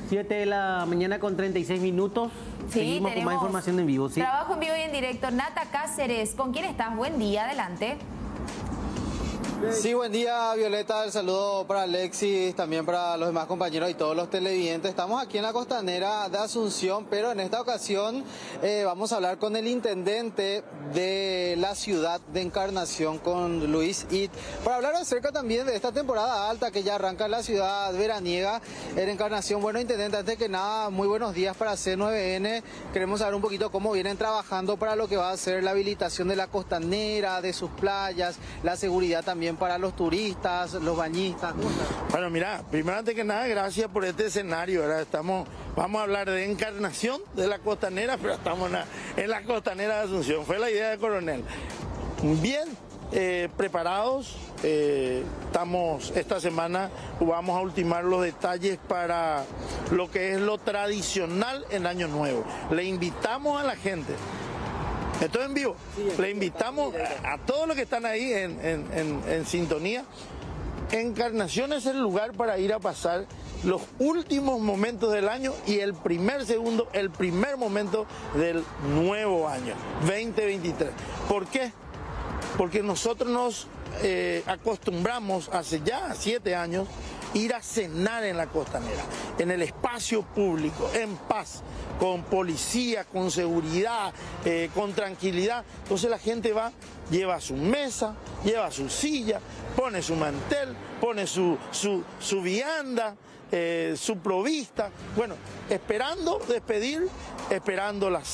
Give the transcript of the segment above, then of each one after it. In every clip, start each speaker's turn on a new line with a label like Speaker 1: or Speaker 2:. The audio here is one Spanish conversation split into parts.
Speaker 1: 7 de la mañana con 36 minutos.
Speaker 2: Sí,
Speaker 1: seguimos con más información en vivo. ¿Sí?
Speaker 2: Trabajo en vivo y en directo. Nata Cáceres, ¿con quién estás? Buen día, adelante.
Speaker 3: Sí, buen día, Violeta. El saludo para Alexis, también para los demás compañeros y todos los televidentes. Estamos aquí en la costanera de Asunción, pero en esta ocasión vamos a hablar con el intendente de la ciudad de Encarnación, con Luis It, para hablar acerca también de esta temporada alta que ya arranca en la ciudad veraniega en Encarnación. Bueno, intendente, antes que nada, muy buenos días para C9N. Queremos saber un poquito cómo vienen trabajando para lo que va a ser la habilitación de la costanera, de sus playas, la seguridad también para los turistas, los bañistas.
Speaker 4: Bueno, mira, primero antes que nada, gracias por este escenario. Vamos a hablar de Encarnación, de la costanera, pero estamos en la costanera de Asunción. Fue la idea del coronel. Bien preparados, estamos esta semana, vamos a ultimar los detalles para lo que es lo tradicional en Año Nuevo. Le invitamos a la gente. Esto es en vivo. Le invitamos a todos los que están ahí en sintonía. Encarnación es el lugar para ir a pasar los últimos momentos del año y el primer momento del nuevo año, 2023. ¿Por qué? Porque nosotros nos acostumbramos hace ya 7 años ir a cenar en la costanera, en el espacio público, en paz, con policía, con seguridad, con tranquilidad. Entonces la gente va, lleva su mesa, lleva su silla, pone su mantel, pone su vianda, su provista. Bueno, esperando despedir, esperando las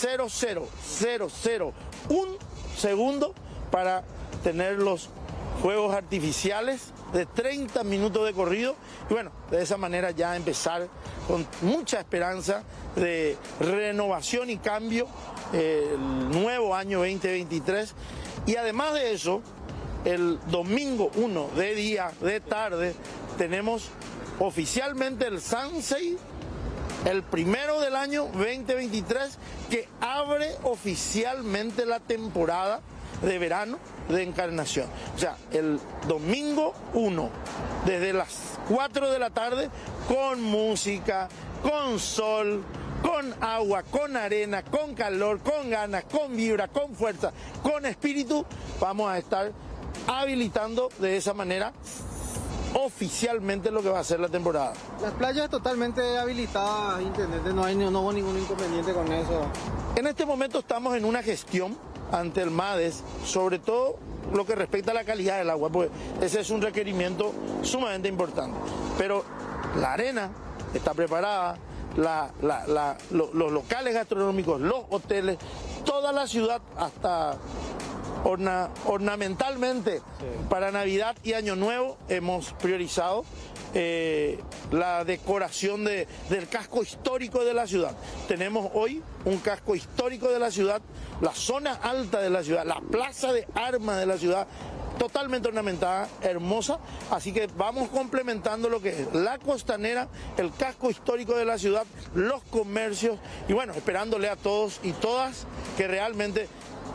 Speaker 4: 0,0001 segundo para tener los fuegos artificiales de 30 minutos de corrido y bueno, de esa manera ya empezar con mucha esperanza de renovación y cambio el nuevo año 2023. Y además de eso, el domingo 1 de día, de tarde, tenemos oficialmente el Sansei, el primero del año 2023, que abre oficialmente la temporada de verano de Encarnación. O sea, el domingo 1, desde las 4 de la tarde, con música, con sol, con agua, con arena, con calor, con ganas, con vibra, con fuerza, con espíritu, vamos a estar habilitando de esa manera oficialmente lo que va a ser la temporada.
Speaker 3: Las playas totalmente habilitadas, intendente, no hubo ningún inconveniente con eso.
Speaker 4: En este momento estamos en una gestión ante el MADES, sobre todo lo que respecta a la calidad del agua, porque ese es un requerimiento sumamente importante. Pero la arena está preparada, los locales gastronómicos, los hoteles, toda la ciudad, hasta ornamentalmente, para Navidad y Año Nuevo hemos priorizado la decoración del casco histórico de la ciudad. Tenemos hoy un casco histórico de la ciudad, la zona alta de la ciudad, la plaza de armas de la ciudad, totalmente ornamentada, hermosa, así que vamos complementando lo que es la costanera, el casco histórico de la ciudad, los comercios y bueno, esperándole a todos y todas que realmente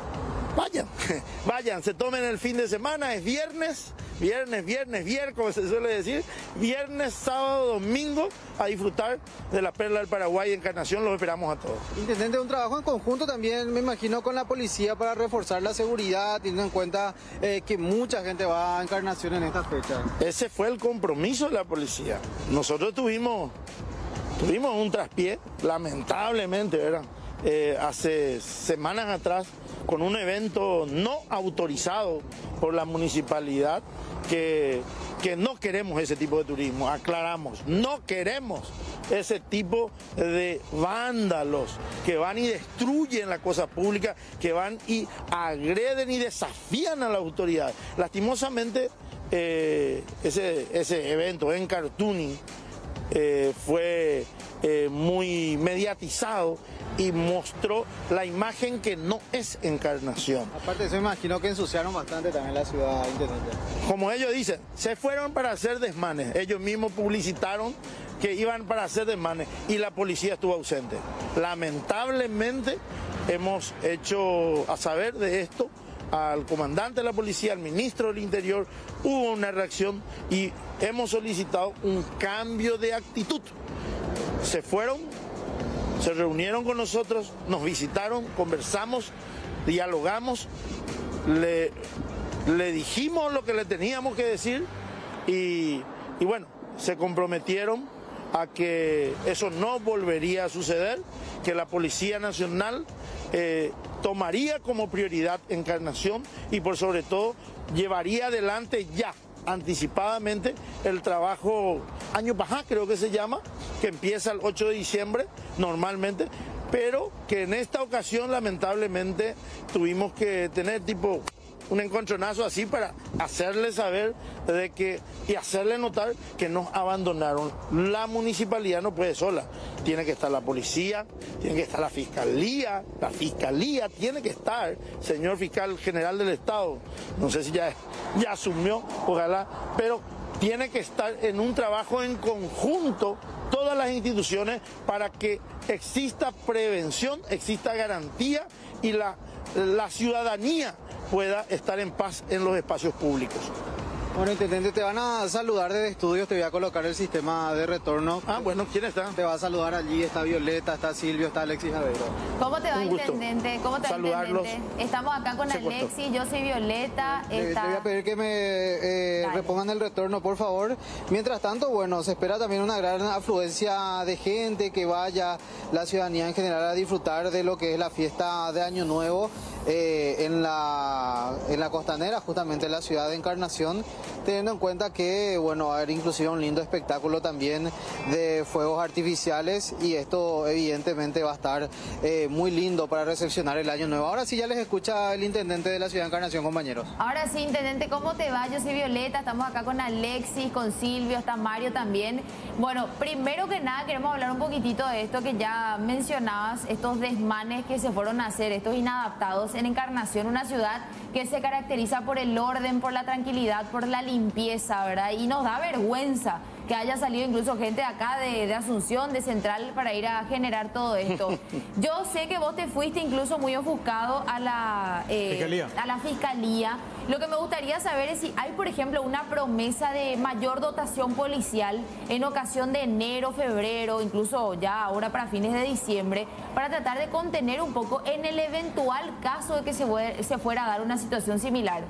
Speaker 4: vayan, se tomen el fin de semana, es viernes, como se suele decir, viernes, sábado, domingo, a disfrutar de la Perla del Paraguay, Encarnación, los esperamos a todos.
Speaker 3: Intendente, un trabajo en conjunto también, me imagino, con la policía para reforzar la seguridad, teniendo en cuenta que mucha gente va a Encarnación en esta fecha.
Speaker 4: Ese fue el compromiso de la policía. Nosotros tuvimos un traspié, lamentablemente, ¿verdad? Hace semanas atrás, con un evento no autorizado por la municipalidad, que no queremos ese tipo de turismo, aclaramos, no queremos ese tipo de vándalos que van y destruyen la cosa pública, que van y agreden y desafían a la autoridad. Lastimosamente, ese evento en Cartuni fue muy mediatizado y mostró la imagen que no es Encarnación.
Speaker 3: Aparte de eso, me imagino que ensuciaron bastante también la ciudad, intendente.
Speaker 4: Como ellos dicen, se fueron para hacer desmanes. Ellos mismos publicitaron que iban para hacer desmanes y la policía estuvo ausente. Lamentablemente hemos hecho a saber de esto al comandante de la policía, al ministro del Interior, hubo una reacción y hemos solicitado un cambio de actitud. se fueron, se reunieron con nosotros, nos visitaron, conversamos, dialogamos, le dijimos lo que le teníamos que decir y bueno, se comprometieron a que eso no volvería a suceder, que la Policía Nacional tomaría como prioridad Encarnación y por sobre todo llevaría adelante ya anticipadamente el trabajo Año Pajá, creo que se llama, que empieza el 8 de diciembre normalmente, pero que en esta ocasión lamentablemente tuvimos que tener tipo un encontronazo así para hacerle saber de que y hacerle notar que nos abandonaron. La municipalidad no puede sola, tiene que estar la policía, tiene que estar la fiscalía tiene que estar, señor fiscal general del Estado, no sé si ya asumió, ojalá, pero tiene que estar en un trabajo en conjunto todas las instituciones para que exista prevención, exista garantía y la ciudadanía pueda estar en paz en los espacios públicos.
Speaker 3: Bueno, intendente, te van a saludar desde estudios, te voy a colocar el sistema de retorno.
Speaker 4: Ah, bueno, ¿quién está?
Speaker 3: Te va a saludar allí, está Violeta, está Silvio, está Alexis Aveiro.
Speaker 2: ¿Cómo te va,
Speaker 4: Un gusto.
Speaker 2: intendente? ¿Cómo te va,
Speaker 4: Saludarlos.
Speaker 2: intendente? Estamos acá con Alexis, yo soy Violeta.
Speaker 3: Te voy a pedir que me repongan el retorno, por favor. Mientras tanto, bueno, se espera también una gran afluencia de gente, que vaya la ciudadanía en general a disfrutar de lo que es la fiesta de Año Nuevo en la costanera, justamente en la ciudad de Encarnación, teniendo en cuenta que, bueno, va a haber inclusive un lindo espectáculo también de fuegos artificiales y esto evidentemente va a estar muy lindo para recepcionar el Año Nuevo. Ahora sí ya les escucha el intendente de la ciudad de Encarnación, compañeros.
Speaker 2: Ahora sí, intendente, ¿cómo te va? Yo soy Violeta, estamos acá con Alexis, con Silvio, está Mario también. Bueno, primero que nada queremos hablar un poquitito de esto que ya mencionabas, estos desmanes que se fueron a hacer, estos inadaptados en Encarnación, una ciudad que se caracteriza por el orden, por la tranquilidad, por la limpieza, ¿verdad? Y nos da vergüenza que haya salido incluso gente de acá de Asunción, de Central, para ir a generar todo esto. Yo sé que vos te fuiste incluso muy ofuscado a la fiscalía. Lo que me gustaría saber es si hay, por ejemplo, una promesa de mayor dotación policial en ocasión de enero, febrero, incluso ya ahora para fines de diciembre, para tratar de contener un poco en el eventual caso de que se fuera a dar una situación similar.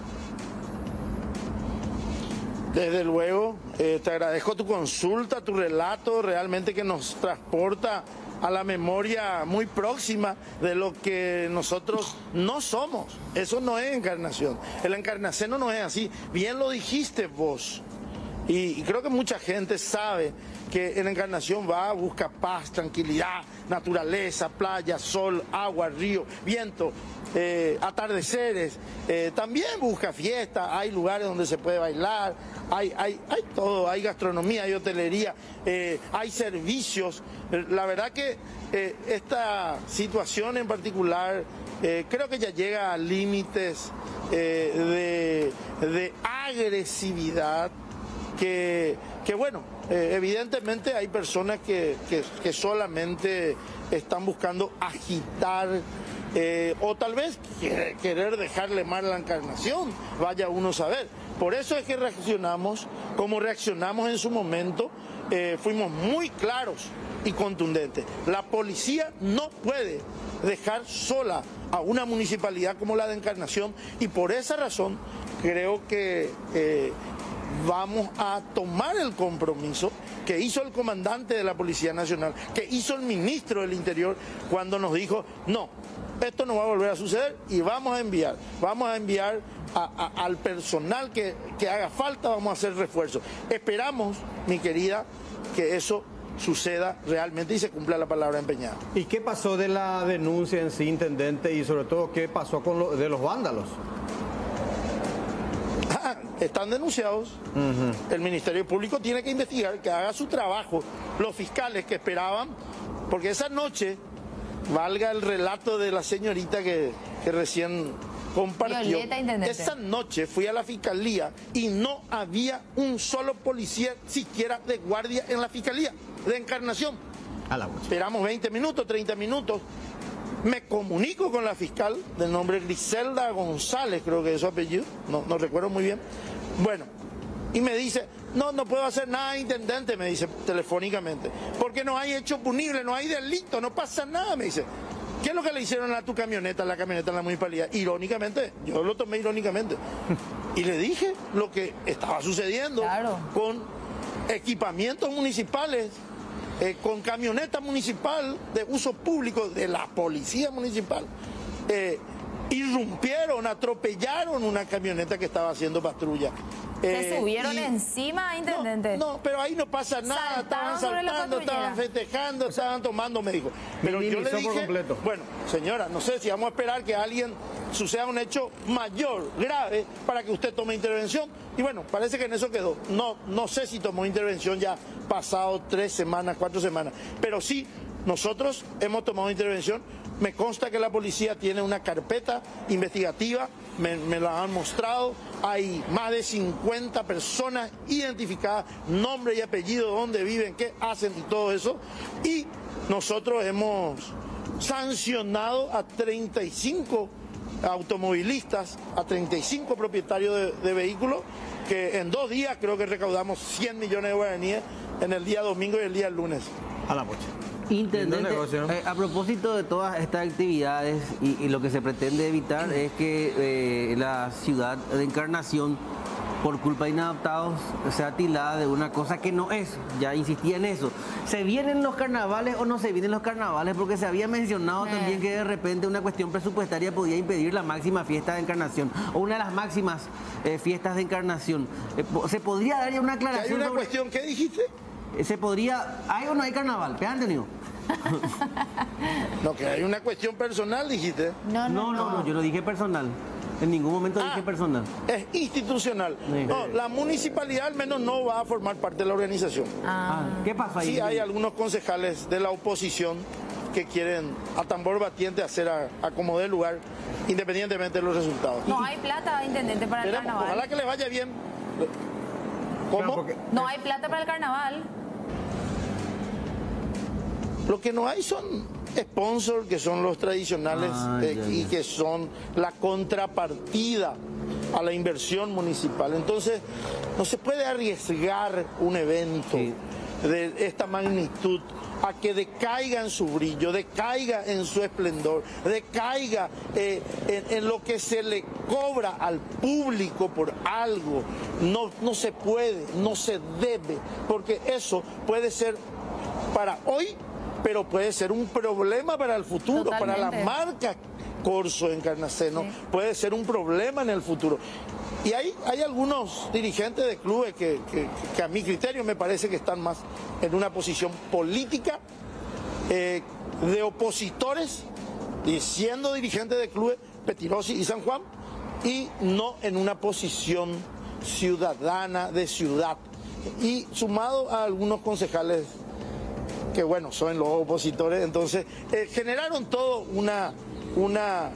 Speaker 4: Desde luego, te agradezco tu consulta, tu relato, realmente que nos transporta a la memoria muy próxima de lo que nosotros no somos. Eso no es Encarnación. El encarnaceno no es así. Bien lo dijiste vos. Y creo que mucha gente sabe que en Encarnación busca paz, tranquilidad, naturaleza, playa, sol, agua, río, viento, atardeceres. También busca fiesta, hay lugares donde se puede bailar, hay todo, hay gastronomía, hay hotelería, hay servicios. La verdad que esta situación en particular creo que ya llega a límites de agresividad que bueno, evidentemente hay personas que solamente están buscando agitar o tal vez querer dejarle mal la Encarnación, vaya uno a saber. Por eso es que reaccionamos como reaccionamos en su momento, fuimos muy claros y contundentes. La policía no puede dejar sola a una municipalidad como la de Encarnación y por esa razón creo que vamos a tomar el compromiso que hizo el comandante de la Policía Nacional, que hizo el ministro del Interior cuando nos dijo, no, esto no va a volver a suceder y vamos a enviar al personal que haga falta, vamos a hacer refuerzos. Esperamos, mi querida, que eso suceda realmente y se cumpla la palabra empeñada.
Speaker 5: ¿Y qué pasó de la denuncia en sí, intendente, y sobre todo qué pasó con de los vándalos?
Speaker 4: Están denunciados. El Ministerio Público tiene que investigar, que haga su trabajo. Los fiscales que esperaban, porque esa noche, valga el relato de la señorita que recién compartió, esa noche fui a la fiscalía y no había un solo policía siquiera de guardia en la fiscalía de Encarnación. Esperamos 20 minutos, 30 minutos. Me comunico con la fiscal de nombre Griselda González, creo que es su apellido, no recuerdo muy bien. Bueno, Y me dice, no puedo hacer nada, intendente, me dice telefónicamente, porque no hay hecho punible, no hay delito, no pasa nada, me dice. ¿Qué es lo que le hicieron a tu camioneta, la camioneta en la municipalidad? Irónicamente, yo lo tomé irónicamente. Y le dije lo que estaba sucediendo con equipamientos municipales, con camioneta municipal de uso público de la policía municipal. Irrumpieron, atropellaron una camioneta que estaba haciendo patrulla.
Speaker 2: ¿Se subieron encima, intendente?
Speaker 4: No, pero ahí no pasa nada, estaban saltando, estaban festejando, estaban tomando, me dijo. Pero yo le dije, bueno, señora, no sé si vamos a esperar que alguien suceda un hecho mayor, grave, para que usted tome intervención. Y bueno, parece que en eso quedó. No sé si tomó intervención ya pasado 3 semanas, 4 semanas, pero sí, nosotros hemos tomado intervención. Me consta que la policía tiene una carpeta investigativa, me la han mostrado, hay más de 50 personas identificadas, nombre y apellido, dónde viven, qué hacen y todo eso. Y nosotros hemos sancionado a 35 automovilistas, a 35 propietarios de vehículos, que en 2 días creo que recaudamos 100 millones de guaraníes en el día domingo y el día lunes.
Speaker 5: A la pocha.
Speaker 1: Intendente, a propósito de todas estas actividades y lo que se pretende evitar es que la ciudad de Encarnación, por culpa de inadaptados, sea tildada de una cosa que no es. Ya insistía en eso. ¿Se vienen los carnavales o no se vienen los carnavales? Porque se había mencionado también que de repente una cuestión presupuestaria podía impedir la máxima fiesta de Encarnación o una de las máximas fiestas de Encarnación. ¿Se podría dar ya una aclaración?
Speaker 4: ¿Hay una
Speaker 1: sobre...
Speaker 4: cuestión? ¿Qué dijiste?
Speaker 1: ¿Se podría... ¿Hay o no hay carnaval? ¿Te han tenido?
Speaker 4: No, que hay una cuestión personal, dijiste.
Speaker 1: No, yo no dije personal. En ningún momento dije personal.
Speaker 4: Es institucional.
Speaker 1: Sí.
Speaker 4: No, la municipalidad al menos no va a formar parte de la organización.
Speaker 1: ¿Qué pasó ahí?
Speaker 4: Sí, hay algunos concejales de la oposición que quieren a tambor batiente hacer a como dé lugar, independientemente de los resultados.
Speaker 2: No hay plata, intendente, para el carnaval.
Speaker 4: Ojalá que les vaya bien. ¿Cómo?
Speaker 2: No hay plata para el carnaval.
Speaker 4: Lo que no hay son sponsors, que son los tradicionales y que son la contrapartida a la inversión municipal. Entonces, no se puede arriesgar un evento de esta magnitud a que decaiga en su brillo, decaiga en su esplendor, decaiga en lo que se le cobra al público por algo. No se puede, no se debe, porque eso puede ser para hoy, pero puede ser un problema para el futuro. Totalmente. Para la marca Corso Encarnaceno, puede ser un problema en el futuro. Y hay algunos dirigentes de clubes que a mi criterio me parece que están más en una posición política, de opositores, siendo dirigentes de clubes Petirosi y San Juan, y no en una posición ciudadana de ciudad. Y sumado a algunos concejales que bueno, son los opositores, entonces generaron todo una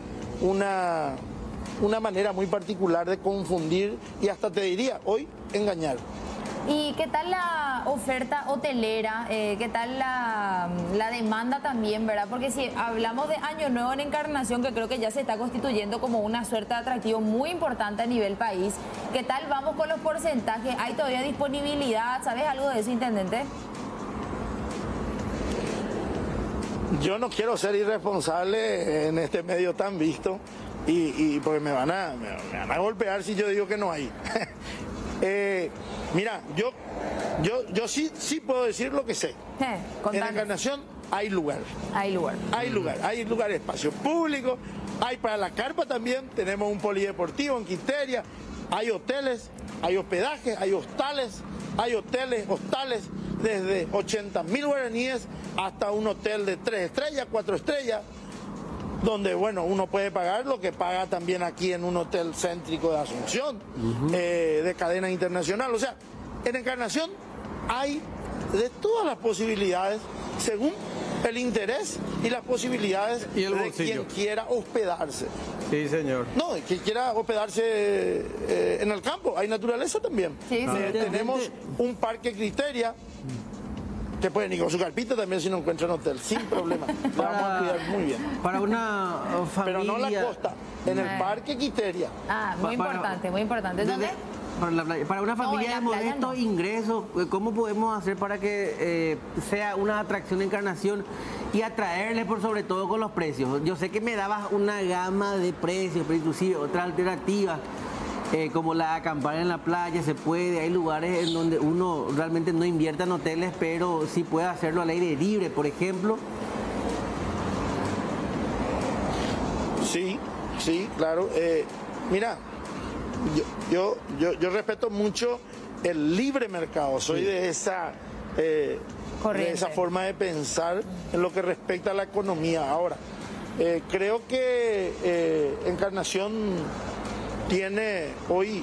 Speaker 4: manera muy particular de confundir y hasta te diría, hoy, engañar.
Speaker 2: ¿Y qué tal la oferta hotelera? ¿Qué tal la demanda también, verdad? Porque si hablamos de Año Nuevo en Encarnación, que creo que ya se está constituyendo como una suerte de atractivo muy importante a nivel país, ¿qué tal vamos con los porcentajes? ¿Hay todavía disponibilidad? ¿Sabes algo de eso, intendente?
Speaker 4: Yo no quiero ser irresponsable en este medio tan visto y porque me van a golpear si yo digo que no hay. Mira, yo sí puedo decir lo que sé. En Encarnación hay lugar. Hay lugar, espacio público, hay para la carpa también, tenemos un polideportivo en Quinteria, hay hoteles, hay hospedajes, hay hostales, hostales desde 80.000 guaraníes hasta un hotel de 3 estrellas, 4 estrellas, donde bueno, uno puede pagar lo que paga también aquí en un hotel céntrico de Asunción, de cadena internacional. O sea, en Encarnación hay de todas las posibilidades, según el interés y las posibilidades de quien quiera hospedarse.
Speaker 5: Sí, señor.
Speaker 4: No, quien quiera hospedarse en el campo, hay naturaleza también. Tenemos un parque Criteria, que pueden ir con su carpita también si no encuentran hotel, sin problema. Lo vamos a cuidar muy bien.
Speaker 1: Para una familia...
Speaker 4: Pero no la costa, en el parque Quiteria.
Speaker 2: Muy importante, muy importante. ¿Dónde?
Speaker 1: Para una familia de modestos ingresos, ¿cómo podemos hacer para que sea una atracción de Encarnación y atraerles por sobre todo con los precios? Yo sé que me dabas una gama de precios, pero inclusive otras alternativas, como la de acampar en la playa, se puede, hay lugares en donde uno realmente no invierta en hoteles, pero sí puede hacerlo al aire libre, por ejemplo.
Speaker 4: Sí, claro. Mira, yo respeto mucho el libre mercado, soy de esa forma de pensar en lo que respecta a la economía. Ahora, creo que Encarnación tiene hoy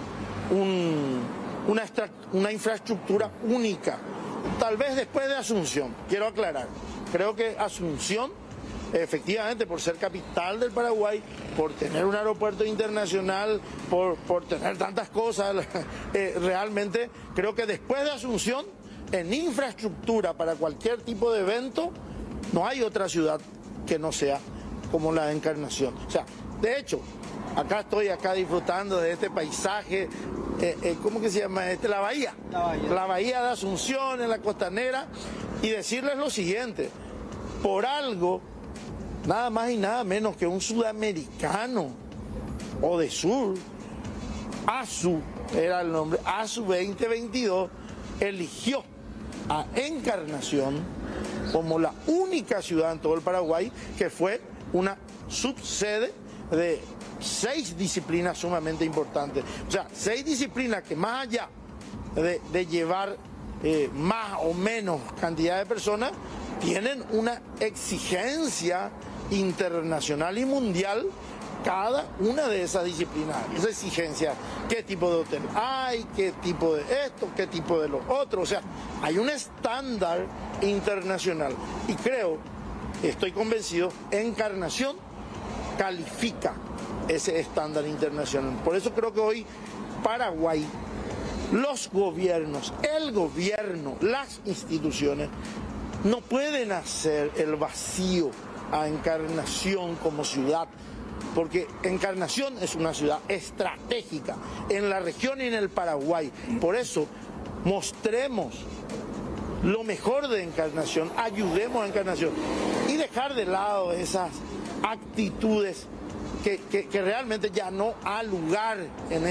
Speaker 4: una infraestructura única, tal vez después de Asunción, quiero aclarar. Creo que Asunción, efectivamente, por ser capital del Paraguay, por tener un aeropuerto internacional, por tener tantas cosas, realmente creo que después de Asunción, en infraestructura para cualquier tipo de evento, no hay otra ciudad que no sea como la de Encarnación. O sea, de hecho, estoy disfrutando de este paisaje, ¿cómo que se llama? La bahía. La bahía de Asunción, en la costanera, y decirles lo siguiente: por algo, nada más y nada menos que un sudamericano o de sur, ASU era el nombre, ASU 2022, eligió a Encarnación como la única ciudad en todo el Paraguay que fue una subsede de 6 disciplinas sumamente importantes. O sea, 6 disciplinas que, más allá de llevar más o menos cantidad de personas, tienen una exigencia internacional y mundial cada una de esas disciplinas. Esa exigencia, qué tipo de hotel hay, qué tipo de esto, qué tipo de lo otro. O sea, hay un estándar internacional. Y creo, estoy convencido, Encarnación califica ese estándar internacional. Por eso creo que hoy Paraguay, los gobiernos, el gobierno, las instituciones, no pueden hacer el vacío a Encarnación como ciudad, porque Encarnación es una ciudad estratégica en la región y en el Paraguay. Por eso, mostremos lo mejor de Encarnación, ayudemos a Encarnación y dejar de lado esas actitudes que realmente ya no ha lugar en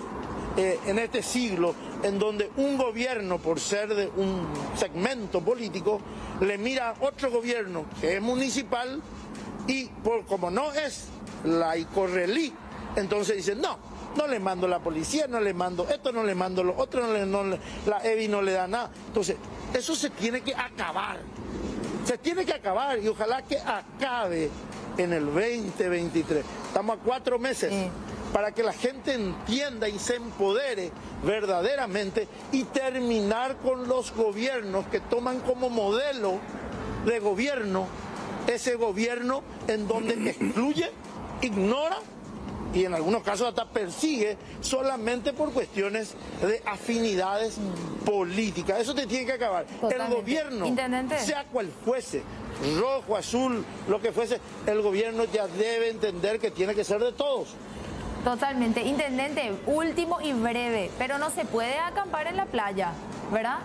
Speaker 4: este siglo, en donde un gobierno, por ser de un segmento político, le mira a otro gobierno que es municipal y como no es la Icorrelí, entonces dicen no le mando la policía, no le mando esto, no le mando lo otro, la EBI no le da nada. Entonces, eso se tiene que acabar. Se tiene que acabar y ojalá que acabe en el 2023. Estamos a 4 meses para que la gente entienda y se empodere verdaderamente y terminar con los gobiernos que toman como modelo de gobierno ese gobierno en donde excluye, ignora y en algunos casos hasta persigue solamente por cuestiones de afinidades políticas. Eso te tiene que acabar.
Speaker 2: Totalmente.
Speaker 4: El gobierno,
Speaker 2: Intendente,
Speaker 4: sea cual fuese, rojo, azul, lo que fuese, el gobierno ya debe entender que tiene que ser de todos.
Speaker 2: totalmente. Intendente, último y breve, pero no se puede acampar en la playa, ¿verdad?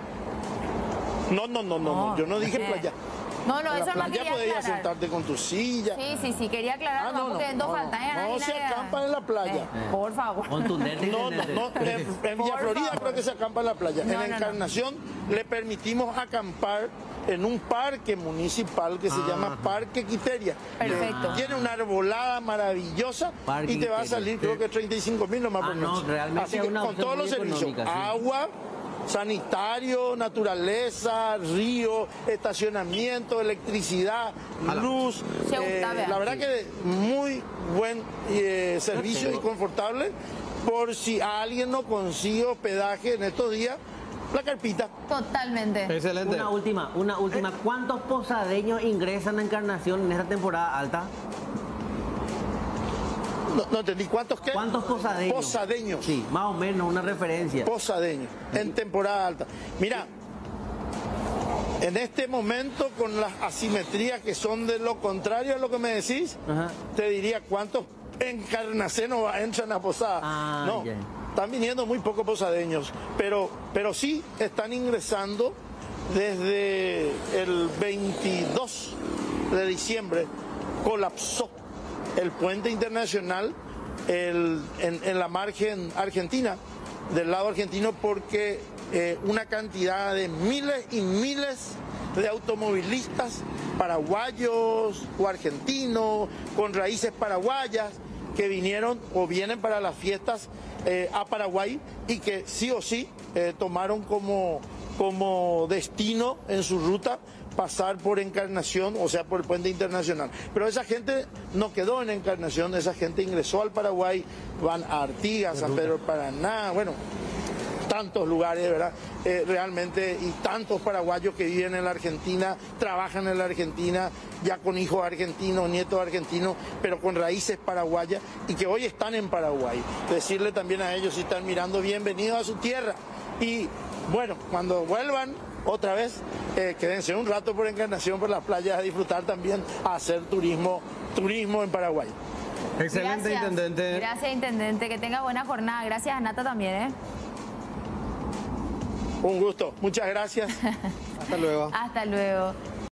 Speaker 4: No, yo no dije playa.
Speaker 2: No,
Speaker 4: en la
Speaker 2: eso no
Speaker 4: playa
Speaker 2: quería
Speaker 4: podías
Speaker 2: aclarar.
Speaker 4: sentarte con tu silla.
Speaker 2: Sí, quería aclarar, porque dos faltas.
Speaker 4: No se acampa en la playa.
Speaker 2: Por favor.
Speaker 1: Contundente,
Speaker 4: No,
Speaker 1: intendente.
Speaker 4: en Villa
Speaker 2: Por
Speaker 4: Florida
Speaker 2: favor.
Speaker 4: creo que se acampa en la playa.
Speaker 2: No,
Speaker 4: En Encarnación le permitimos acampar en un parque municipal que se llama Parque Quiteria.
Speaker 2: Perfecto.
Speaker 4: Tiene una arbolada maravillosa
Speaker 1: Parque
Speaker 4: y te va a
Speaker 1: Quiteria.
Speaker 4: salir creo que 35.000 nomás por
Speaker 1: no,
Speaker 4: noche.
Speaker 1: realmente
Speaker 4: Así
Speaker 1: es
Speaker 4: que
Speaker 1: una
Speaker 4: con
Speaker 1: opción
Speaker 4: todos los
Speaker 1: muy
Speaker 4: servicios,
Speaker 1: económica, sí.
Speaker 4: agua, sanitario, naturaleza, río, estacionamiento, electricidad, luz.
Speaker 2: Se gusta, vea.
Speaker 4: La verdad que muy buen servicio y confortable por si alguien no consigue hospedaje en estos días, la carpita.
Speaker 2: Totalmente.
Speaker 5: Excelente.
Speaker 1: Una última. ¿Cuántos posadeños ingresan a Encarnación en esta temporada alta?
Speaker 4: No entendí, ¿cuántos qué?
Speaker 1: ¿Cuántos posadeños?
Speaker 4: Posadeños.
Speaker 1: Sí, más o menos, una referencia.
Speaker 4: Posadeños, en temporada alta. Mira, en este momento, con las asimetrías que son de lo contrario a lo que me decís,
Speaker 1: Ajá.
Speaker 4: te diría cuántos encarnacenos entran a posada.
Speaker 1: Ah,
Speaker 4: no,
Speaker 1: ya.
Speaker 4: están viniendo muy pocos posadeños, pero sí están ingresando desde el 22 de diciembre. Colapsó el puente internacional en la margen argentina, del lado argentino, porque una cantidad de miles y miles de automovilistas paraguayos o argentinos con raíces paraguayas que vinieron o vienen para las fiestas a Paraguay y que sí o sí tomaron como destino en su ruta pasar por Encarnación, o sea, por el puente internacional. Pero esa gente no quedó en Encarnación, esa gente ingresó al Paraguay, van a Artigas, San Pedro del Paraná, bueno, tantos lugares, ¿verdad? Realmente, y tantos paraguayos que viven en la Argentina, trabajan en la Argentina, ya con hijos argentinos, nietos argentinos, pero con raíces paraguayas y que hoy están en Paraguay. Decirle también a ellos, si están mirando, bienvenidos a su tierra. Y bueno, cuando vuelvan otra vez, quédense un rato por Encarnación, por las playas, a disfrutar también, a hacer turismo en Paraguay.
Speaker 5: Excelente,
Speaker 2: Gracias.
Speaker 5: intendente.
Speaker 2: Gracias, intendente. Que tenga buena jornada. Gracias, Nata, también,
Speaker 4: Un gusto. Muchas gracias.
Speaker 3: Hasta luego.
Speaker 2: Hasta luego.